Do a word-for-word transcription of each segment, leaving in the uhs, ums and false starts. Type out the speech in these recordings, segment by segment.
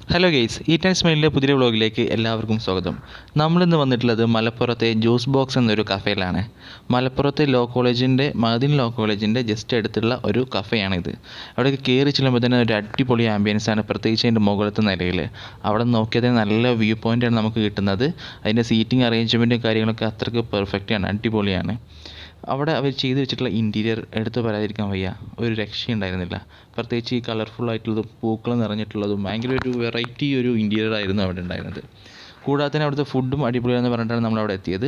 Hello guys, eat and സ്മൈലിൻ്റെ പുതിയ വ്ളോഗിലേക്ക് എല്ലാവർക്കും സ്വാഗതം. നമ്മളിന്ന് വന്നിട്ടുള്ളത് മലപ്പുറത്തെ ജ്യൂസ് ബോക്സ് എന്നൊരു കഫേയിലാണ്. മലപ്പുറത്തെ ലോ കോളേജിൻ്റെ മദീൻ ലോ കോളേജിൻ്റെ ജസ്റ്റ് അടുത്തുള്ള ഒരു കഫേയാണിത്. അവിടെ കയറി ചെല്ലുമ്പോൾ തന്നെ ഒരു അടിപൊളി ആംബിയൻസാണ്, പ്രത്യേകിച്ച് അതിൻ്റെ മുകളിലത്തെ നിലയിൽ. അവിടെ നോക്കിയാൽ നല്ല വ്യൂ പോയിൻ്റാണ് നമുക്ക് കിട്ടുന്നത്. അതിൻ്റെ സീറ്റിംഗ് അറേഞ്ച്മെൻറ്റും കാര്യങ്ങളൊക്കെ അത്രയ്ക്ക് പെർഫെക്റ്റാണ്, അടിപൊളിയാണ്. അവിടെ അവർ ചെയ്തു വെച്ചിട്ടുള്ള ഇൻറ്റീരിയർ എടുത്ത് പറയാതിരിക്കാൻ വയ്യ, ഒരു രക്ഷയുണ്ടായിരുന്നില്ല. പ്രത്യേകിച്ച് ഈ കളർഫുള്ളായിട്ടുള്ളതും പൂക്കൾ നിറഞ്ഞിട്ടുള്ളതും ഭയങ്കര ഒരു വെറൈറ്റി ഒരു ഇൻറ്റീരിയർ ആയിരുന്നു അവിടെ ഉണ്ടായിരുന്നത്. കൂടാതെ തന്നെ അവിടുത്തെ ഫുഡും അടിപൊളിയാണെന്ന് പറഞ്ഞിട്ടാണ് നമ്മളവിടെ എത്തിയത്.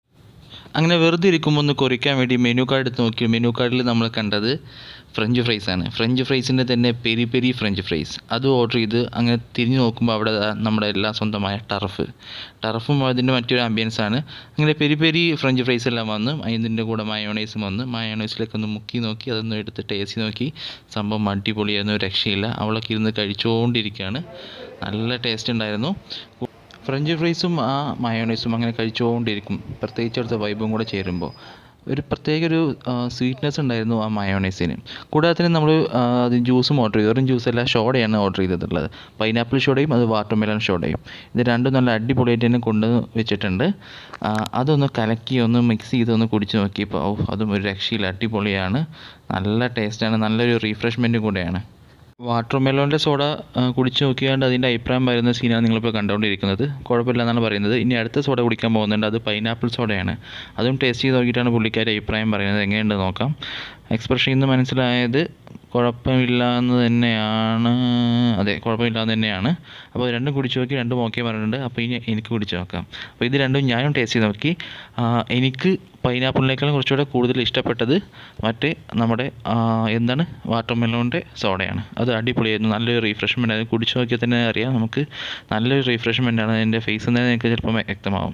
അങ്ങനെ വെറുതെ ഇരിക്കുമ്പോൾ ഒന്ന് കുറിക്കാൻ വേണ്ടി മെനു കാർഡ് എടുത്ത് നോക്കി. മെനു കാർഡിൽ നമ്മൾ കണ്ടത് ഫ്രഞ്ച് ഫ്രൈസാണ്. ഫ്രഞ്ച് ഫ്രൈസിൻ്റെ തന്നെ പെരി പെരി ഫ്രഞ്ച് ഫ്രൈസ് അത് ഓർഡർ ചെയ്ത് അങ്ങനെ തിരിഞ്ഞ് നോക്കുമ്പോൾ അവിടെ നമ്മുടെ എല്ലാം സ്വന്തമായ ടർഫ് ടർഫും അതിൻ്റെ മറ്റൊരു ആംബിയൻസാണ്. അങ്ങനെ പെരി പെരി ഫ്രഞ്ച് ഫ്രൈസ് എല്ലാം വന്ന് അതിൻ്റെ കൂടെ മയോണൈസും വന്ന് മയോണൈസിലേക്ക് ഒന്ന് മുക്കി നോക്കി, അതൊന്ന് എടുത്ത് ടേസ്റ്റ് നോക്കി. സംഭവം അടിപൊളിയായിരുന്നു, രക്ഷയില്ല. അവളൊക്കെ ഇരുന്ന് കഴിച്ചുകൊണ്ടിരിക്കുകയാണ്. നല്ല ടേസ്റ്റ് ഉണ്ടായിരുന്നു. ഫ്രഞ്ച് ഫ്രൈസും ആ മയോണൈസും അങ്ങനെ കഴിച്ചുകൊണ്ടിരിക്കും, പ്രത്യേകിച്ച് അവിടുത്തെ വൈബും കൂടെ ചേരുമ്പോൾ ഒരു പ്രത്യേക ഒരു സ്വീറ്റ്നെസ് ഉണ്ടായിരുന്നു ആ മയോണൈസിന്. കൂടാതെ തന്നെ നമ്മൾ അത് ജ്യൂസും ഓർഡർ ചെയ്തു. വെറും ജ്യൂസല്ല, ഷോഡയാണ് ഓർഡർ ചെയ്തിട്ടുള്ളത്. പൈനാപ്പിൾ ഷോഡയും അത് വാട്ടർമെലൺ ഷോഡയും. ഇത് രണ്ടും നല്ല അടിപൊളിയായിട്ട് തന്നെ കൊണ്ട് വെച്ചിട്ടുണ്ട്. അതൊന്ന് കലക്കി ഒന്ന് മിക്സ് ചെയ്ത് ഒന്ന് കുടിച്ച് നോക്കിയപ്പോൾ ഓ, അതും ഒരു രക്ഷയില്ല, അടിപൊളിയാണ്, നല്ല ടേസ്റ്റാണ്, നല്ലൊരു റീഫ്രഷ്മെൻറ്റും കൂടെയാണ്. വാട്ടർമെലോൻ്റെ സോഡ കുടിച്ച് നോക്കിയാണ്ട് അതിൻ്റെ അഭിപ്രായം വരുന്ന സീനാണ് നിങ്ങളിപ്പോൾ കണ്ടുകൊണ്ടിരിക്കുന്നത്. കുഴപ്പമില്ല എന്നാണ് പറയുന്നത്. ഇനി അടുത്ത സോഡ കുടിക്കാൻ പോകുന്നുണ്ട്, അത് പൈനാപ്പിൾ സോഡയാണ്. അതും ടേസ്റ്റ് ചെയ്ത് നോക്കിയിട്ടാണ് പുള്ളിക്കാരുടെ അഭിപ്രായം പറയുന്നത്. എങ്ങനെയുണ്ട് നോക്കാം. എക്സ്പ്രഷനിൽ നിന്ന് മനസ്സിലായത് കുഴപ്പമില്ല എന്ന് തന്നെയാണ്. അതെ, കുഴപ്പമില്ല എന്ന് തന്നെയാണ്. അപ്പോൾ രണ്ടും കുടിച്ച് നോക്കി, രണ്ടും ഓക്കെ പറഞ്ഞിട്ടുണ്ട്. അപ്പോൾ ഇനി എനിക്ക് കുടിച്ച് നോക്കാം. അപ്പോൾ ഇത് രണ്ടും ഞാനും ടേസ്റ്റ് ചെയ്ത് നോക്കി. എനിക്ക് പൈനാപ്പിളിനേക്കാളും കുറച്ചുകൂടെ കൂടുതൽ ഇഷ്ടപ്പെട്ടത് മറ്റേ നമ്മുടെ എന്താണ് വാട്ടർമെലോൻ്റെ സോഡയാണ്. അത് അടിപൊളിയായിരുന്നു, നല്ലൊരു റീഫ്രഷ്മെൻ്റ്. അത് കുടിച്ച് നോക്കിയാൽ തന്നെ അറിയാം നമുക്ക് നല്ലൊരു റീഫ്രഷ്മെൻ്റാണ്. അതിൻ്റെ ഫേസിൽ നിന്ന് നിങ്ങൾക്ക് ചിലപ്പോൾ വ്യക്തമാവും.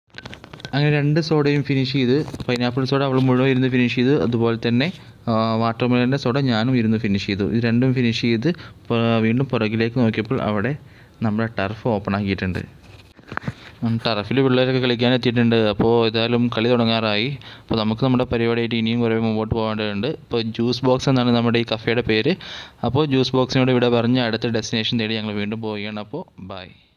അങ്ങനെ രണ്ട് സോഡയും ഫിനിഷ് ചെയ്ത്, പൈനാപ്പിൾ സോഡ അവൾ മുഴുവൻ ഇരുന്ന് ഫിനിഷ് ചെയ്ത്, അതുപോലെ തന്നെ വാട്ടർമെലൻ്റെ സോഡ ഞാനും ഇരുന്ന് ഫിനിഷ് ചെയ്തു. ഇത് രണ്ടും ഫിനിഷ് ചെയ്ത് വീണ്ടും പുറകിലേക്ക് നോക്കിയപ്പോൾ അവിടെ നമ്മുടെ ടർഫ് ഓപ്പൺ ആക്കിയിട്ടുണ്ട്. ടർഫിൽ പിള്ളേരൊക്കെ കളിക്കാൻ എത്തിയിട്ടുണ്ട്. അപ്പോൾ ഏതായാലും കളി തുടങ്ങാറായി. അപ്പോൾ നമുക്ക് നമ്മുടെ പരിപാടിയായിട്ട് ഇനിയും കുറേ മുമ്പോട്ട് പോകേണ്ടതുണ്ട്. ഇപ്പോൾ ജ്യൂസ് ബോക്സ് എന്നാണ് നമ്മുടെ ഈ കഫേയുടെ പേര്. അപ്പോൾ ജ്യൂസ് ബോക്സിനോട് ഇവിടെ പറഞ്ഞ് അടുത്ത ഡെസ്റ്റിനേഷൻ തേടി ഞങ്ങൾ വീണ്ടും പോവുകയാണ്. അപ്പോൾ ബൈ.